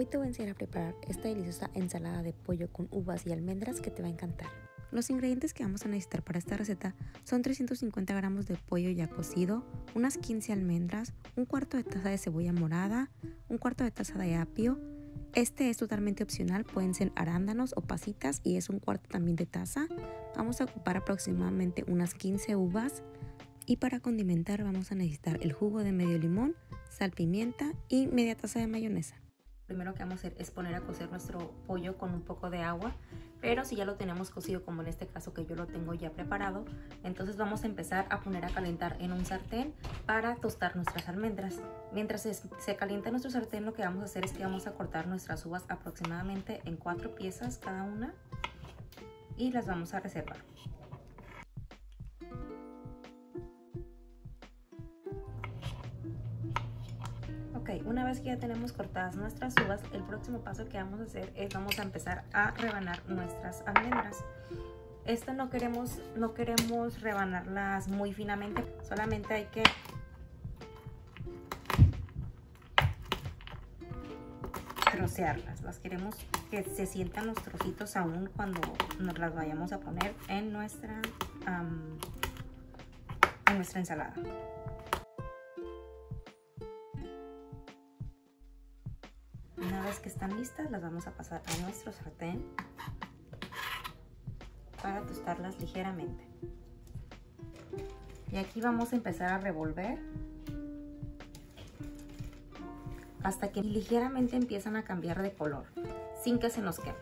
Hoy te voy a enseñar a preparar esta deliciosa ensalada de pollo con uvas y almendras que te va a encantar. Los ingredientes que vamos a necesitar para esta receta son 350 gramos de pollo ya cocido, unas 15 almendras, un cuarto de taza de cebolla morada, un cuarto de taza de apio. Este es totalmente opcional, pueden ser arándanos o pasitas y es un cuarto también de taza. Vamos a ocupar aproximadamente unas 15 uvas y para condimentar vamos a necesitar el jugo de medio limón, sal, pimienta y media taza de mayonesa. Primero que vamos a hacer es poner a cocer nuestro pollo con un poco de agua, pero si ya lo tenemos cocido, como en este caso que yo lo tengo ya preparado, entonces vamos a empezar a poner a calentar en un sartén para tostar nuestras almendras. Mientras se calienta nuestro sartén, lo que vamos a hacer es que vamos a cortar nuestras uvas aproximadamente en 4 piezas cada una y las vamos a reservar. Ok, una vez que ya tenemos cortadas nuestras uvas, el próximo paso que vamos a hacer es vamos a empezar a rebanar nuestras almendras. No queremos rebanarlas muy finamente, solamente hay que trocearlas. Las queremos que se sientan los trocitos aún cuando nos las vayamos a poner en nuestra ensalada. Una vez que están listas, las vamos a pasar a nuestro sartén para tostarlas ligeramente. Y aquí vamos a empezar a revolver hasta que ligeramente empiezan a cambiar de color, sin que se nos queme.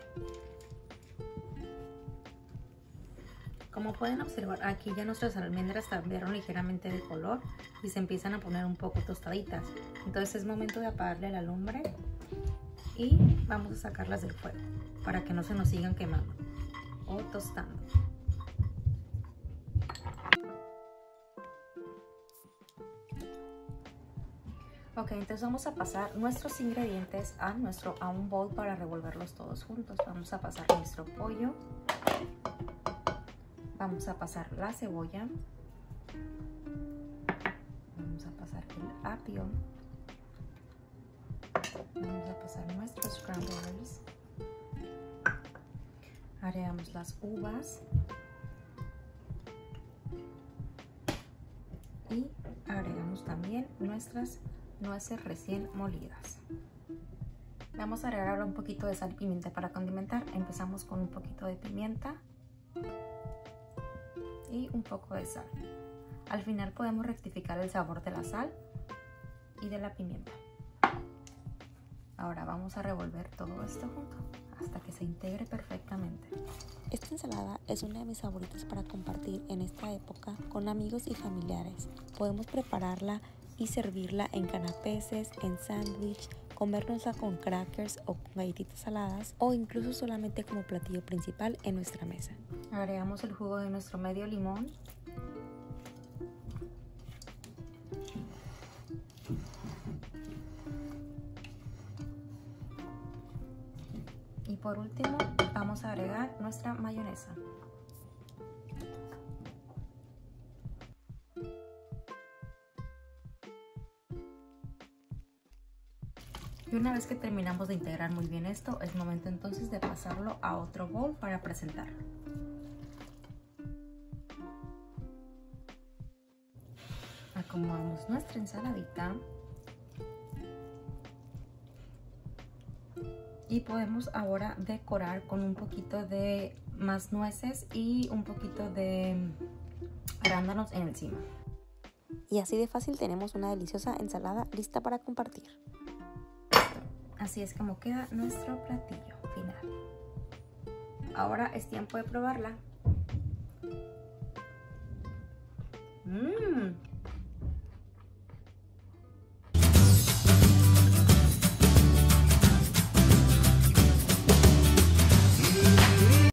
Como pueden observar, aquí ya nuestras almendras cambiaron ligeramente de color y se empiezan a poner un poco tostaditas. Entonces es momento de apagarle la lumbre y vamos a sacarlas del fuego para que no se nos sigan quemando o tostando. Ok, entonces vamos a pasar nuestros ingredientes a un bowl para revolverlos todos juntos. Vamos a pasar nuestro pollo, vamos a pasar la cebolla, vamos a pasar el apio, vamos a pasar nuestros cranberries, agregamos las uvas y agregamos también nuestras nueces recién molidas. Vamos a agregar ahora un poquito de sal y pimienta para condimentar. Empezamos con un poquito de pimienta y un poco de sal. Al final podemos rectificar el sabor de la sal y de la pimienta. Ahora vamos a revolver todo esto junto hasta que se integre perfectamente. Esta ensalada es una de mis favoritas para compartir en esta época con amigos y familiares. Podemos prepararla y servirla en canapés, en sándwich, comérnosla con crackers o con galletitas saladas o incluso solamente como platillo principal en nuestra mesa. Agregamos el jugo de nuestro medio limón. Y por último vamos a agregar nuestra mayonesa. Y una vez que terminamos de integrar muy bien esto, es momento entonces de pasarlo a otro bowl para presentarlo. Acomodamos nuestra ensaladita y podemos ahora decorar con un poquito de más nueces y un poquito de arándanos encima. Y así de fácil tenemos una deliciosa ensalada lista para compartir. Así es como queda nuestro platillo final. Ahora es tiempo de probarla.